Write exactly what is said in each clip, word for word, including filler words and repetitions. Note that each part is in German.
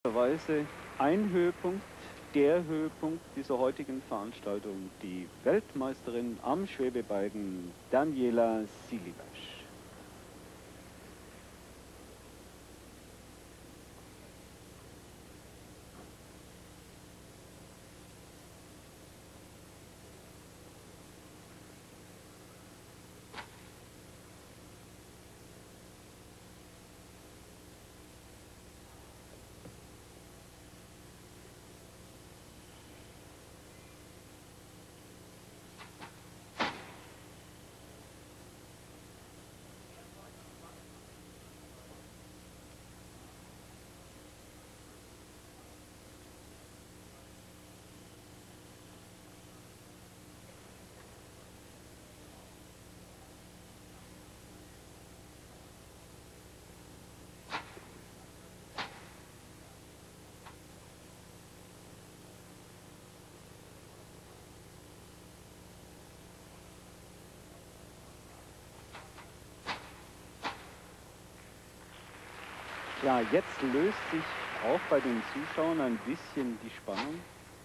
Weise ein Höhepunkt, der Höhepunkt dieser heutigen Veranstaltung, die Weltmeisterin am Schwebebalken Daniela Silibash. Ja, jetzt löst sich auch bei den Zuschauern ein bisschen die Spannung.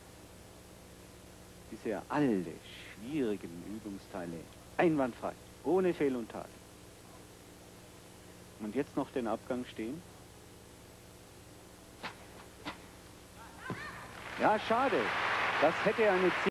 Bisher alle schwierigen Übungsteile einwandfrei, ohne Fehl und Tadel. Und jetzt noch den Abgang stehen. Ja, schade. Das hätte eine